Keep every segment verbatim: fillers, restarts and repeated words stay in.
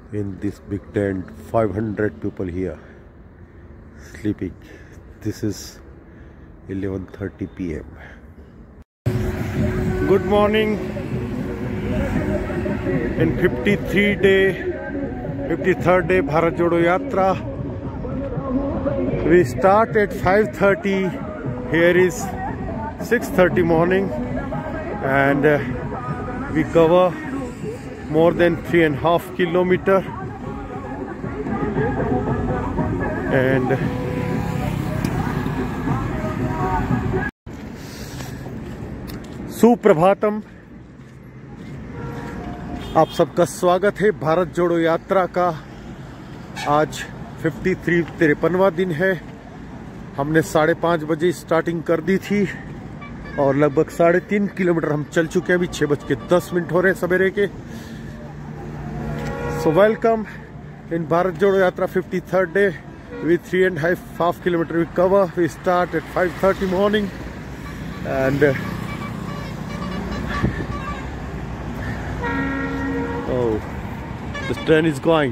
in this big tent. five hundred people here sleeping. This is eleven thirty p m Good morning. In fifty-three day, fifty-third day Bharat Jodo Yatra. We start at five thirty. Here is six thirty morning, and uh, we cover more than three and a half kilometer. And Suprabhatam, आप सबका स्वागत है भारत जोड़ो यात्रा का। आज तिरेपन तिरपनवा दिन है। हमने साढ़े पाँच बजे स्टार्टिंग कर दी थी और लगभग साढ़े तीन किलोमीटर हम चल चुके हैं। अभी छः बज के दस मिनट हो रहे हैं सवेरे के। So welcome in Bharat Jodo Yatra fifty third day with three and a half, half kilometer we cover. We start at five thirty morning, and uh, oh, the train is going.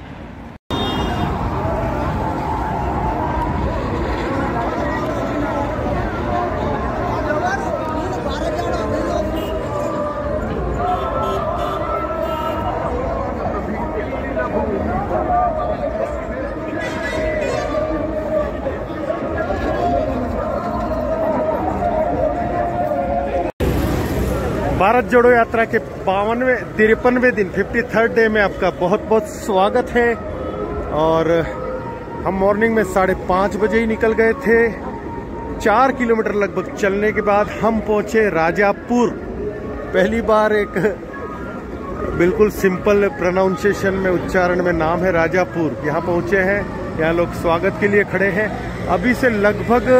Bharat Jodo Yatra के बावनवे तिरपनवे दिन फिफ्टी थर्ड डे में आपका बहुत बहुत स्वागत है। और हम मॉर्निंग में साढ़े पाँच बजे ही निकल गए थे। चार किलोमीटर लगभग चलने के बाद हम पहुंचे राजापुर। पहली बार एक बिल्कुल सिंपल प्रोनाउंसिएशन में, उच्चारण में नाम है राजापुर। यहाँ पहुंचे हैं, यहाँ लोग स्वागत के लिए खड़े हैं। अभी से लगभग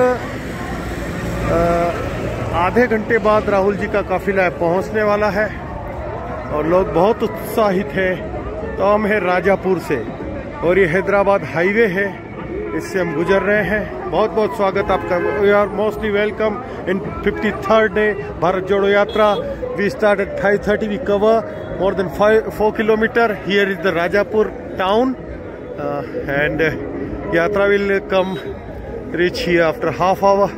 आ, आधे घंटे बाद राहुल जी का काफिला पहुंचने वाला है और लोग बहुत उत्साहित हैं। तो हम हैं राजापुर से और ये हैदराबाद हाईवे है, इससे हम गुजर रहे हैं। बहुत बहुत स्वागत आपका। We are mostly welcome in fifty third day Bharat Jodo Yatra. We start at five thirty. We cover more than five four kilometre. Here is the Rajapur town and yatra will come reach here after half hour.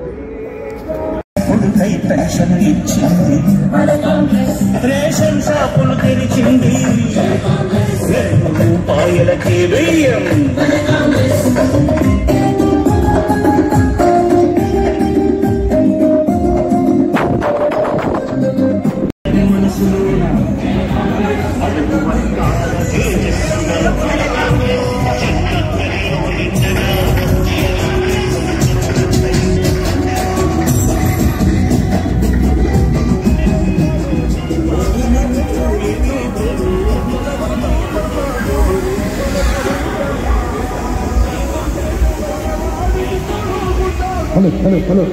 Pension ఇచ్చింది, ration షాపులు తెరిచింది, రెండు రూపాయలకే వెయ్యం. Hello, hello, hello.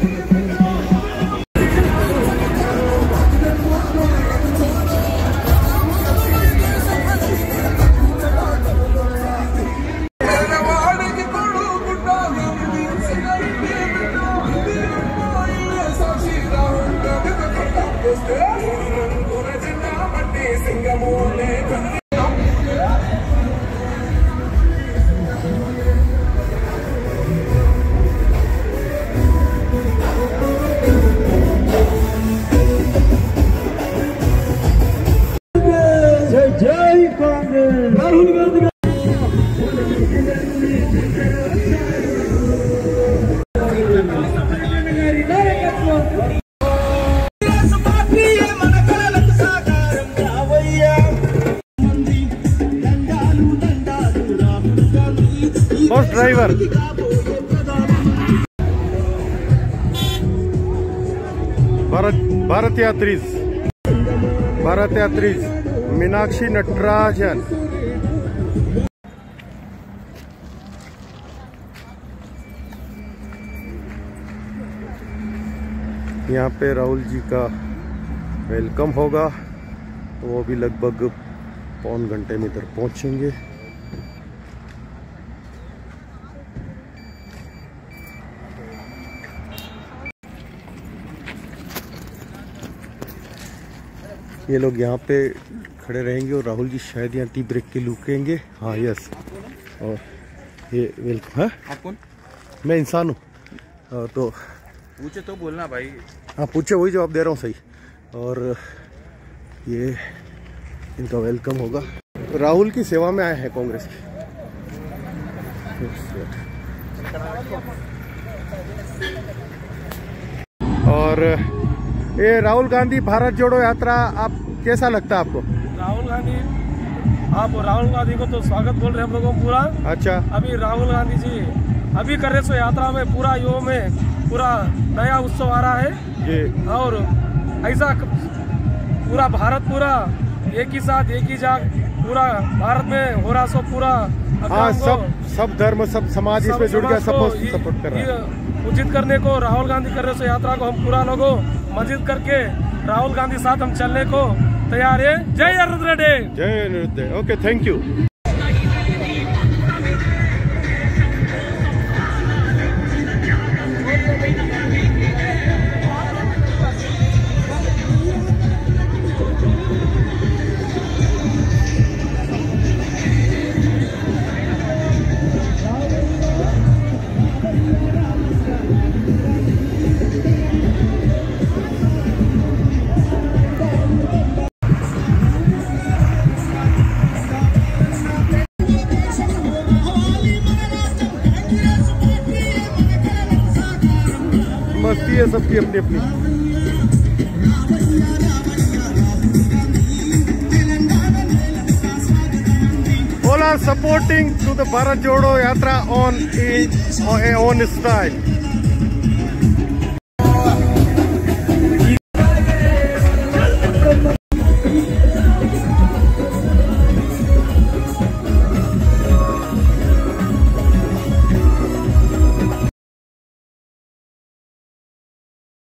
Bus driver Bharat Bharat यात्रीज भारत यात्रीज मीनाक्षी नटराजन। यहाँ पे राहुल जी का वेलकम होगा, वो भी लगभग पौन घंटे में इधर पहुँचेंगे। ये लोग यहाँ पे खड़े रहेंगे और राहुल जी शायद यहाँ टी ब्रेक के रुकेंगे। हाँ यस, और ये वेलकम। हाँ आप कौन? मैं इंसान हूँ, तो पूछे तो बोलना भाई। हाँ पूछे, वही जवाब दे रहा हूँ सही। और ये इनका वेलकम होगा। राहुल की सेवा में आए हैं कांग्रेस की। और ये राहुल गांधी भारत जोड़ो यात्रा, आप कैसा लगता है आपको? राहुल गांधी, आप राहुल गांधी को तो स्वागत बोल रहे हैं हम लोगों को पूरा। अच्छा, अभी राहुल गांधी जी अभी कर रहे सो यात्रा में पूरा युवा में पूरा नया उत्सव आ रहा है जी। और ऐसा पूरा भारत पूरा एक ही साथ एक ही जाग पूरा भारत में हो रहा सो पूरा। हाँ, सब सब धर्म सब समाज इसमें जुड़ गया, सब सपोर्ट कर रहा है। उचित करने को राहुल गांधी कर रहे सो यात्रा को हम पूरा लोगों मस्जिद करके राहुल गांधी साथ हम चलने को तैयार है। जय नरेंद्र डे, जय नरेंद्र। Okay, thank you. मस्ती है सबकी अपनी अपनी। All are supporting to the Bharat Jodo Yatra on on style.